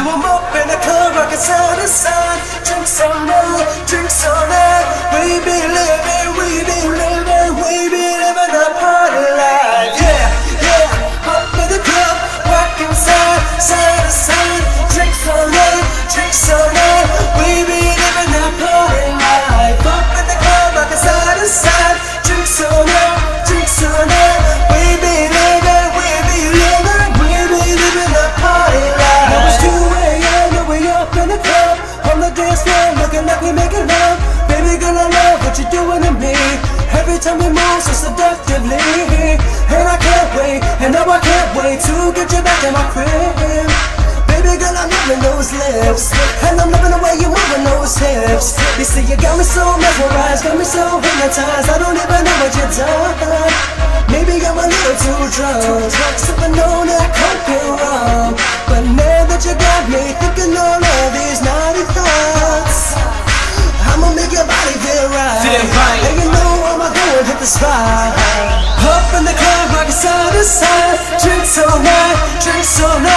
I'm up in the club, rockin' side to side. Drinks all night, drinks all night. We be living, we be living, we be living the party life. Yeah, yeah. Up in the club, rockin' side to side. Drinks all night, drinks all night. We be living the party life. Up in the club, rockin' side to side. Drinks all night, drinks all night. We be living, we be living, we be living the party life. Now it's 2 a.m. and we up in the club, on the dance floor, looking like we making love. Baby girl, I love what you're doing to me. Every time we move so seductively, and I can't wait, and now I can't wait to get you back in my crib. Baby girl, I'm loving those lips, and I'm loving the way you're moving those hips. You see, you got me so mesmerized, got me so hypnotized, I don't even know what you've done. Maybe I'm a little too drunk, sipping on that coke and rum. But now that you got me thinking all of these naughty thoughts, I'ma make your body feel right. And you know I'ma go and hit the spot. Up in the club, rockin' side to side. Drinks all night, drinks all night.